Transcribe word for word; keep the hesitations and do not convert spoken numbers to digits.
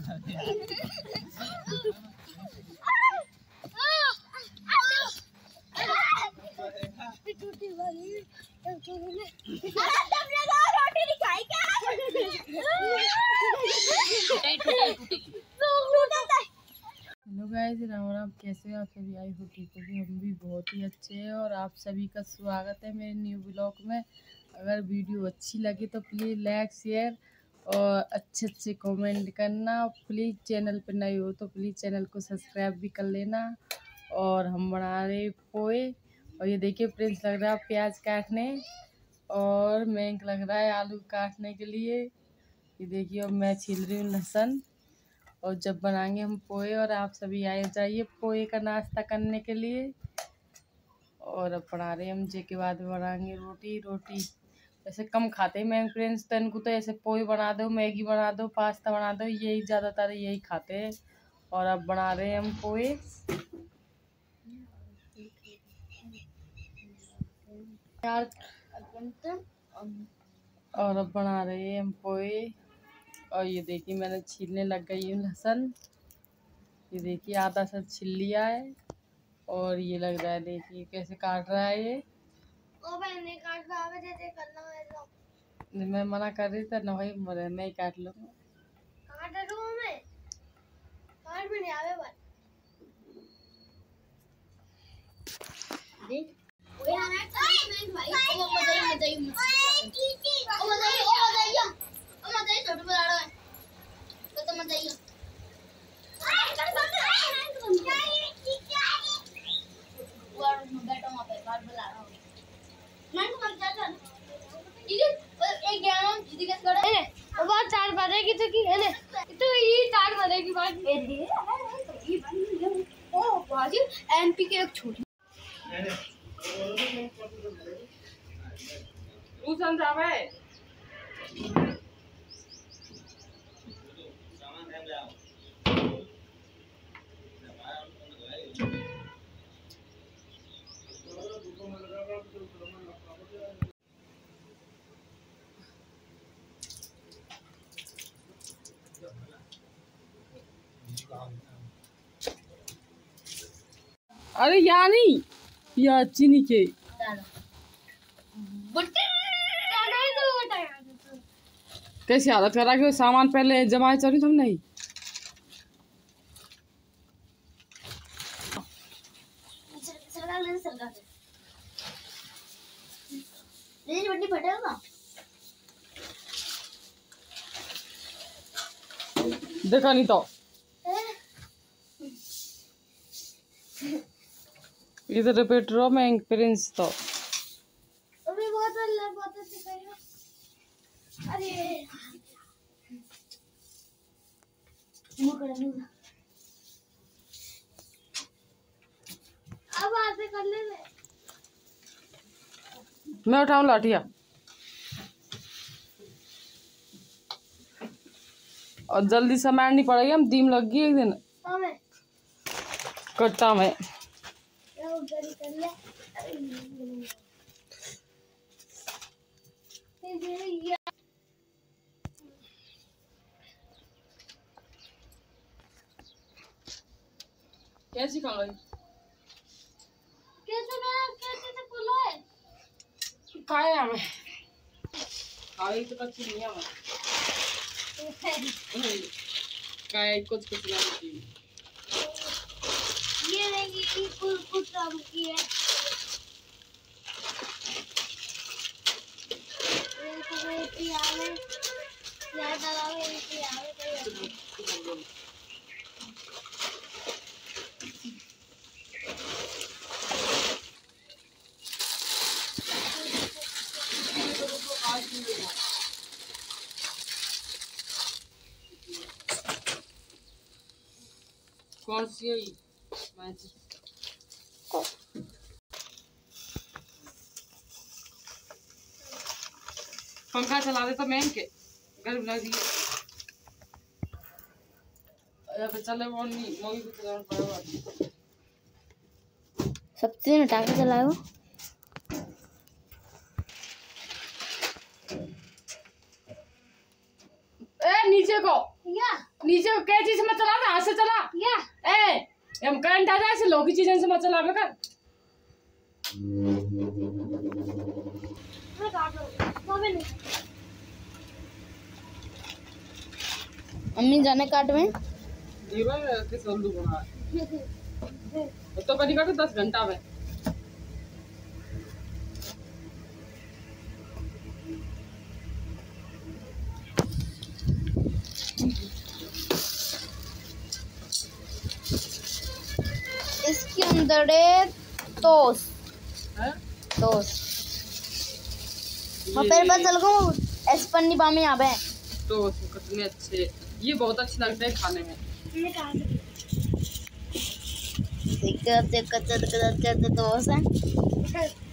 Hello guys, Ram Ram. कैसे हो आप सभी? आई हो ठीक होगी। हम भी बहुत ही अच्छे हैं और आप सभी का स्वागत है मेरे न्यू ब्लॉग में। अगर वीडियो अच्छी लगे तो प्लीज़ लाइक शेयर और अच्छे अच्छे कमेंट करना। प्लीज़ चैनल पर नए हो तो प्लीज़ चैनल को सब्सक्राइब भी कर लेना। और हम बना रहे पोए और ये देखिए प्रिंस लग रहा है प्याज काटने और मैं लग रहा है आलू काटने के लिए। ये देखिए और मैं छील रही हूँ लहसुन। और जब बनाएंगे हम पोए और आप सभी आए जाइए पोए का नाश्ता करने के लिए। और अब बना रहे हम जे के बाद बनाएंगे रोटी। रोटी ऐसे कम खाते हैं मैं फ्रेंड्स, तो इनको तो ऐसे पोए बना दो, मैगी बना दो, पास्ता बना दो, यही ज़्यादातर यही खाते हैं। और अब बना रहे हैं हम पोए। और अब बना रहे हैं हम पोए। और ये देखिए मैंने छीलने लग गई हूँ लहसुन। ये देखिए आधा सा छील लिया है। और ये लग रहा है देखिए कैसे काट रहा है ये। ओ भाई नहीं काट रहा है, जैसे करना है तो मैं मना कर रही था ना भाई, मैं ही काट लूँगा। काट दूँ मैं, काट में नहीं आवे बात देख ओए यार मैं भाई ओ मजा ही मजा ही ओए चीची ओ मजा ही ओ मजा ही ओ मजा ही छोटू बड़ा है तो तो मजा ही अरे कर सुन क्या ये क्या है वो मैं बैठा वहां पे बात बुला रहा हूं मैं तो मर जाता ठीक है। एक गेम दीदी के करे है वो बात चार बजेगी तो की है ना तो ये चार बजेगी बात ए रे ये बन ओ बाजी एमपी के एक छोटी तू समझावे अरे यार नहीं या चीनी के कैसी हालत करा के सामान पहले जमा चली तुम नहीं देखा नहीं तो इधर रिपीट रो मैं प्रिंस तो अरे बहुत अल्लाह बहुत अच्छी करियो अरे मुंह कर मुंह अब ऐसे कर ले मैं उठाऊं लाठिया और जल्दी से मारनी पड़ेगी। हम दीम लग गई एक दिन कट्टा में कर ले कैसी खा गई कैसे मैं कैसे से खुलो है खाए हमें खाई तो कच्ची नहीं है हमें खाए कुछ कुछ नहीं ये नहीं कुछ कुछ काम की है ये तो ये आवे यार दलावे ये आवे कौन सी है ये पंखा चला दे तो मैं के गर्म लग रही है पे चले वो नहीं मोगी को चलाना पड़ेगा सबसे हटा के चलाओ ए नीचे को या नीचे क्या चीज मत चला, हाथ से चला या ए हम करंट आ जाए ऐसे लोग की चीजें से मत चला बेकर। मैं काट रहा हूं नहीं। अम्मी जाने काट में जीरो के सोलू बना तो कभी काटो दस घंटा में। इसके अंदर है टोस है टोस और फिर पता चल गो ऐसे पन्नी बामे यहाँ पे तो कितने अच्छे, ये बहुत अच्छे लगते हैं खाने में। दिक्कत दिक्कत दिक्कत टोस है।